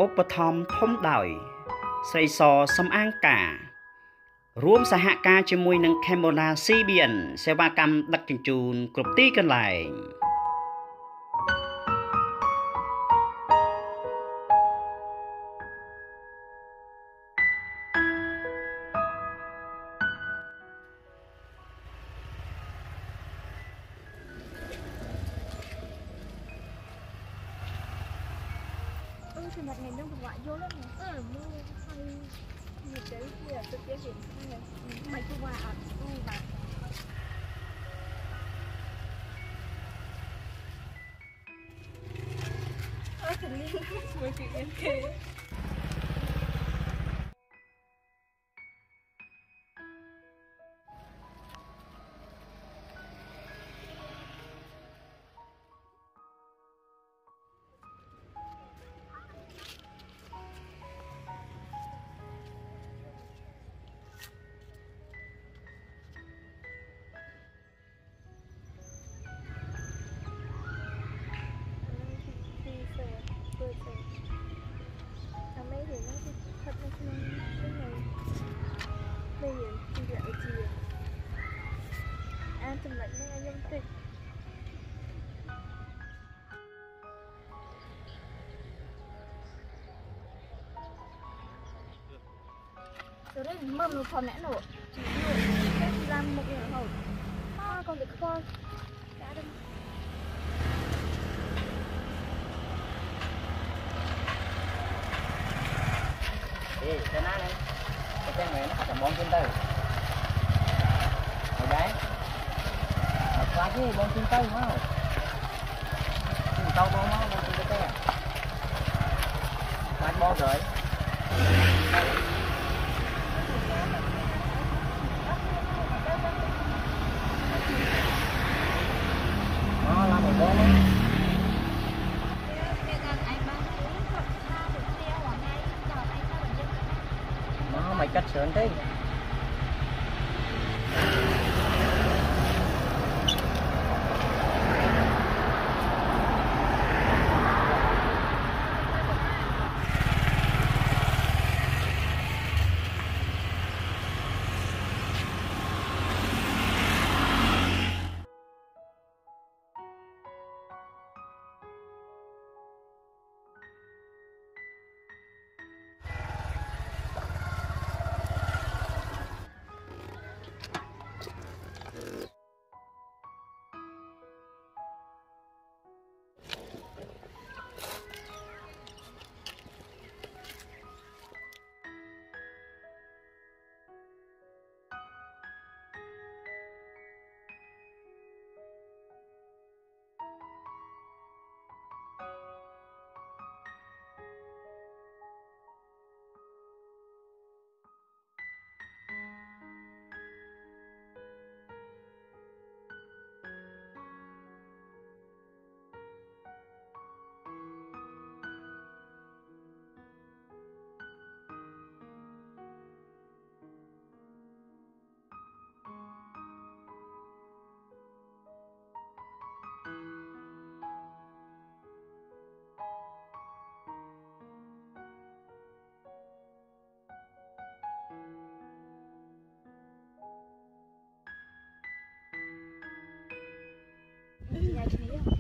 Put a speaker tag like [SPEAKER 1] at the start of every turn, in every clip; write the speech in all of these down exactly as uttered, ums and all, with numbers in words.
[SPEAKER 1] ឧបត្ថម្ភធំដោយស្រីសសំអាងការរួមសហការជាមួយនឹង Cambodia ស៊ី ប៊ី អិន សេវាកម្មដឹកជញ្ជូនគ្រប់ទីកន្លែង
[SPEAKER 2] thì mặt này nó cũng ngoại vô lắm nè. Ờ, mua hay nhiều cái gì là tôi kia hiện hay mày cứ qua ăn tôi mà. Ờ, thì liên mười chuyện em kia. Rồi đấy mầm nó còn nãy nổ cái làm một cái hộp à, còn được con đã đâm
[SPEAKER 1] ê cái ná này cái trang này nó phải bón trên tay rồi đấy một cái gì bón trên tay quá rồi tao bón nó bón trên tay phải bón rồi nó làm một bón đấy nó mày cách sườn tí nhà chị không?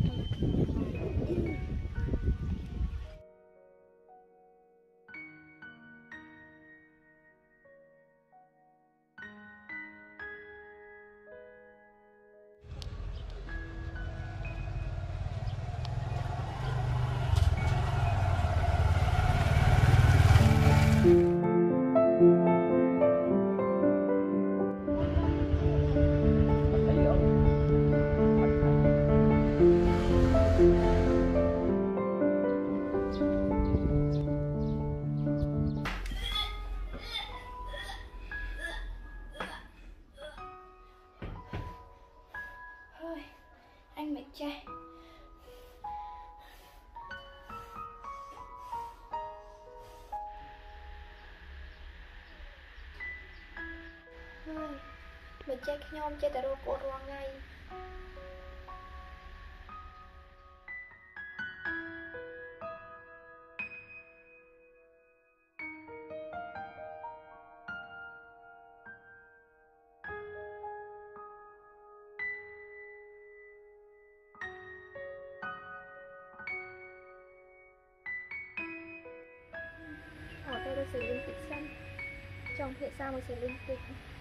[SPEAKER 1] Anh mệt trai. Mệt traiខ្ញុំចេះតែរកកូនរាល់ថ្ងៃ
[SPEAKER 2] tôi sẽ liên tiếp xanh trong hiện sao mình sẽ liên tiếp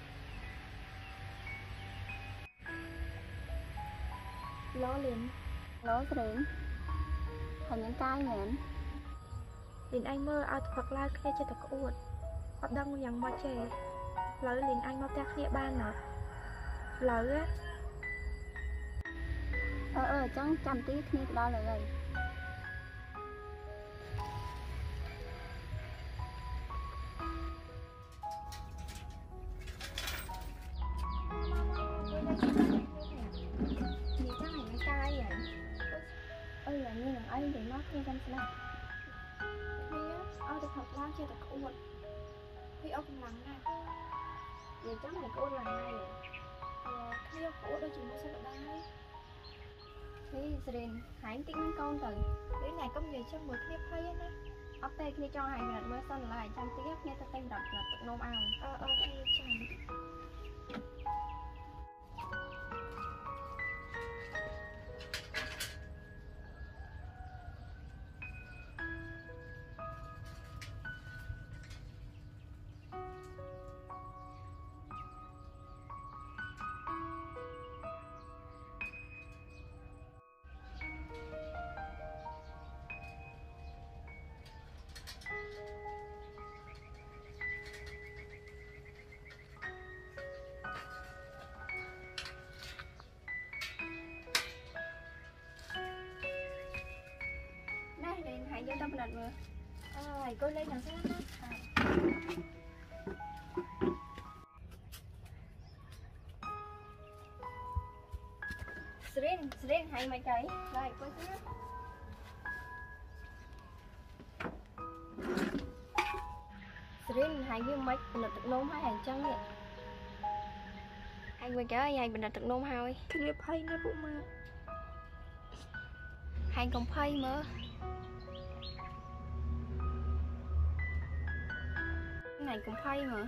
[SPEAKER 2] lo liền
[SPEAKER 3] Lố Srin Thành những cái nhện
[SPEAKER 2] liền anh mơ ao hoặc la khe cho thật uột hoặc đăng nhằng mà chè lỡ liền anh mau ta khía ban nọ lỡ á
[SPEAKER 3] Ờ ờ chẳng chăm tí kia đó là rồi
[SPEAKER 2] gì chắc này cái cay vậy
[SPEAKER 3] Ôi là như là ấy để nó thêm trong xe
[SPEAKER 2] Khi á, ao được học la khe thật uột khi ao cũng lắng nè
[SPEAKER 3] Vậy chắc này cô là ngay
[SPEAKER 2] ờ khi ao cổ đâu chỉ muốn sao ở đây
[SPEAKER 3] Thì Srin hãy tích mấy con từ
[SPEAKER 2] cái này công việc trong một khi hay á nè
[SPEAKER 3] Ốc tê khi cho hành rạch mới xong lại chăm tí nghe ta tên đập là tự nôm ao
[SPEAKER 2] ờ ờ khi chẳng
[SPEAKER 3] Này Srin hãy vô tâm đạch vừa
[SPEAKER 2] ờ cô lên làm sao đó
[SPEAKER 3] Srin Srin hãy mày cấy Rồi cô chứ Srin hãy ghi mạch bình đạch tự nôm hai hành chân vậy Anh quay kéo anh bình đạch tự nôm hai
[SPEAKER 2] clip hay nè bụng mà
[SPEAKER 3] Hành còn phay mơ Này cũng phay mà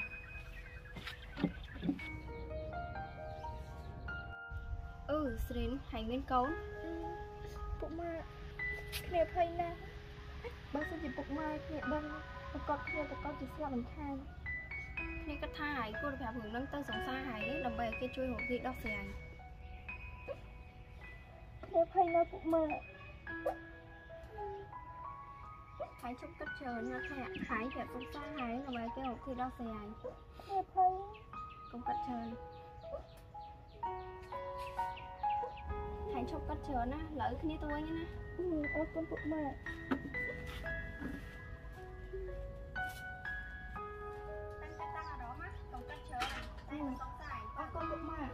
[SPEAKER 3] Ừ Srin hành bên cấu
[SPEAKER 2] bụng mà clip hay nè bác sĩ chỉ bụng mà clip đăng và con clip và con chỉ xem mình khai
[SPEAKER 3] Nên cách tha hải cô được hợp hưởng nâng tân sống xa hải Đồng bày cái chui hộp thị đọc xì ảnh
[SPEAKER 2] clip hay nè bụng mà
[SPEAKER 3] Hải chúc cách chờ nha thẻ Hải đẹp sống xa hải Đồng bày cái hộp thị đọc xì ảnh
[SPEAKER 2] clip hay
[SPEAKER 3] Cũng cách chờ Hải chúc cách chờ ná Lỡ cái này tôi nha ná
[SPEAKER 2] ừ ô con bụng mà
[SPEAKER 3] Tăng cái tăng ở đó mắt Cũng cách chờ Đây là sống xa ảnh
[SPEAKER 2] ô con bụng mà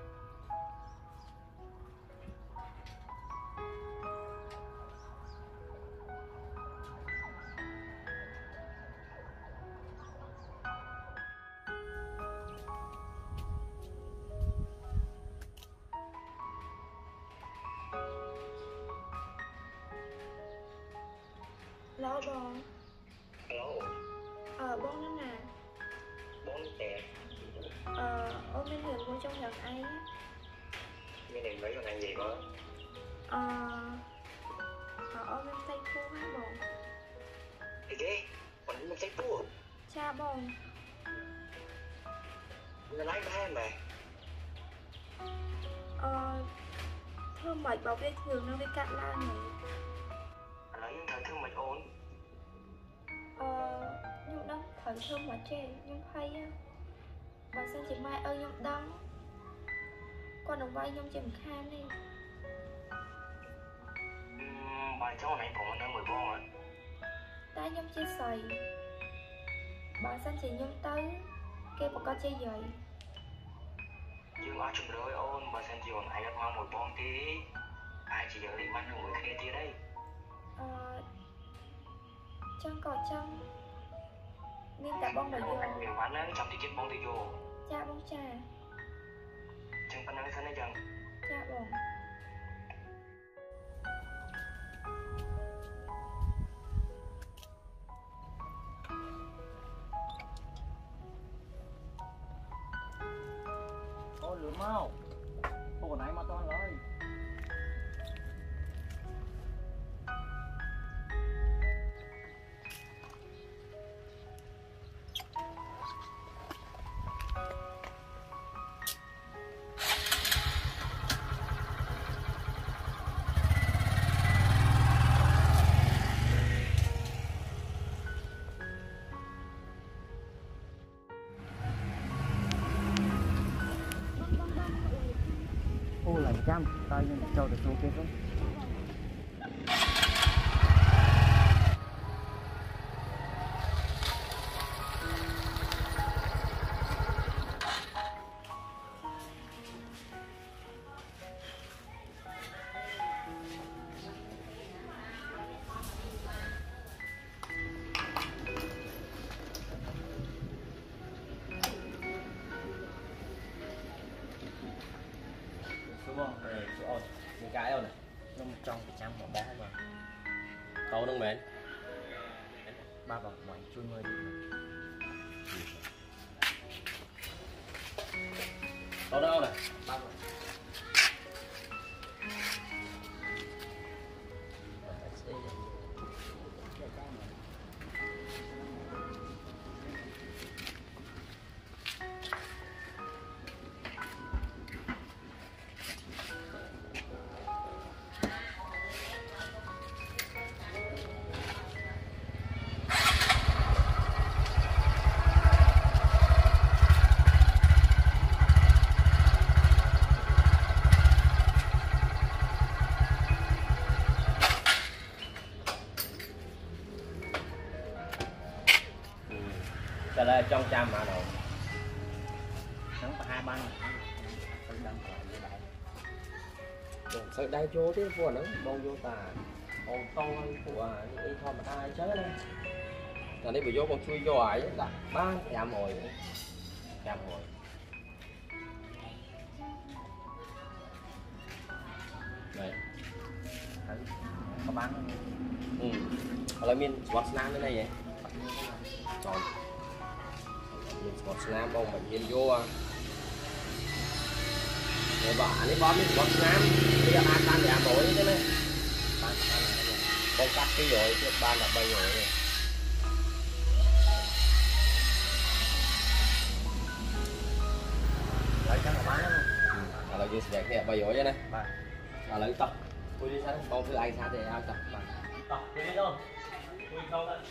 [SPEAKER 2] lo bò
[SPEAKER 4] Hello,
[SPEAKER 2] ờ bông nó nè
[SPEAKER 4] bốn đẹp.
[SPEAKER 2] ờ ôm bên hiền mua trong nhà anh á
[SPEAKER 4] Cái này mấy con ăn gì đó?
[SPEAKER 2] ờ ờ ôm bên tay khô hả bông
[SPEAKER 4] Cái ghê, còn mình thấy cua.
[SPEAKER 2] cha bông
[SPEAKER 4] Nó lái ba mà.
[SPEAKER 2] ờ thơm mệt bảo vệ thường nó với cạn lan này
[SPEAKER 4] Anh thấy thương mình ổn.
[SPEAKER 2] ờ nhưng đăng thấy thơm mà trẻ nhưng hay á bà xem chị mai ơi nhông đăng còn đồng vai nhông chìm khan đi
[SPEAKER 4] Uhm, bài cháu này còn nó mười bon rồi.
[SPEAKER 2] ta nhông chia sầy bà xem chị nhông tới kêu bà con chơi giày
[SPEAKER 4] Dương ai chung rồi ôn, bà xem chị còn ai gặp mau một bon tí. Ai chỉ giờ đi bắn được người kia tí đây.
[SPEAKER 2] ờ chân cò chân nên cả bông đã
[SPEAKER 4] Không
[SPEAKER 2] vô
[SPEAKER 4] anh miệng bắn á, trong thì chết bon thì vô.
[SPEAKER 2] cha bông trà
[SPEAKER 4] Chân bắn nó thân nó chân.
[SPEAKER 2] cha bông
[SPEAKER 5] Ôi lửa mau Ủa nãy mà toàn lời ចាំតើយើងចូលទៅសួរគេទៅ
[SPEAKER 6] Đúng không? Rồi, ôi, những cái đâu này.
[SPEAKER 5] ខ្ញុំចង់ប្រចាំមកបងបាទ
[SPEAKER 6] Tao nâng mến.
[SPEAKER 5] បាទបងបងជួយមើល
[SPEAKER 6] Tao đâu này.
[SPEAKER 5] បាទបង
[SPEAKER 6] Trả lời trong trăm mà đâu.
[SPEAKER 5] ហ្នឹងប្រហែលបានទៅដឹងកន្លែងនេះដែរ
[SPEAKER 6] Sao đây vô chứ vừa nó bông vô tà. Ồ to của đi thôi mà ai chết đây. Còn đây bị vô con chui vô ấy đặt ba chạm hồi. Chạm hồi. Này.
[SPEAKER 5] ក៏បាន
[SPEAKER 6] Ừ. Ở đây mình swat slam thế này vậy. Tròn. Mình swat slam bông bệnh viên vô à. Rồi bảo anh ấy bom mình swat slam. Bây giờ ba tan để ăn tối thế này. Ba tan là đây. Bông cắt cái rồi chứ ba là bay rồi này.
[SPEAKER 5] ហើយចឹងក៏បាន
[SPEAKER 6] Ở đây sẽ đẹp bay rồi này.
[SPEAKER 5] បាទ
[SPEAKER 6] Ở đây tóc. Tôi đi sang bông thứ anh sang để ăn tóc. Tóc đi đi đâu. Tôi không đấy.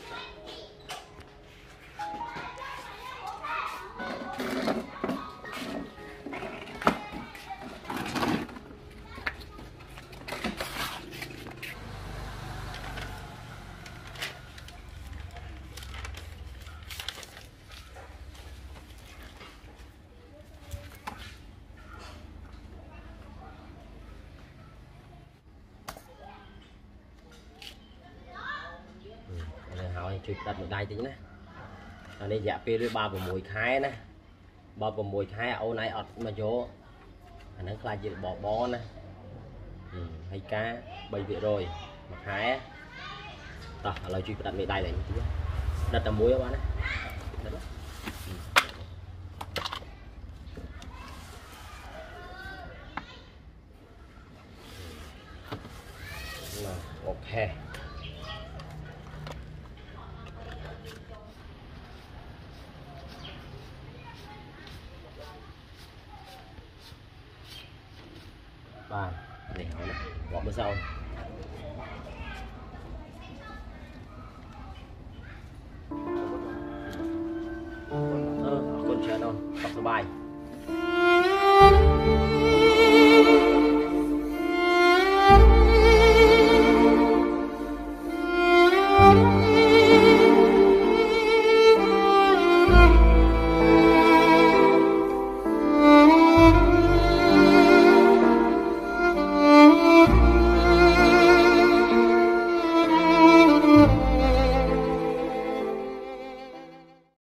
[SPEAKER 6] Hỏi chụp đặt một đai tí nè. Ở đây dạ pê ba vào mùi khai nè. Ba vào mùi khai ô này ọt mà vô. Anh ấy khai chỉ bỏ bó nè. Ừ, hay cá bay vị rồi mà khai á. Tao lời chụp đặt một đai này tí. Đặt tầm muối các bạn nè. Ok. Ba này hỏi nè, bỏ bữa sau. Ờ, con chuyện đâu, tập sờ bài.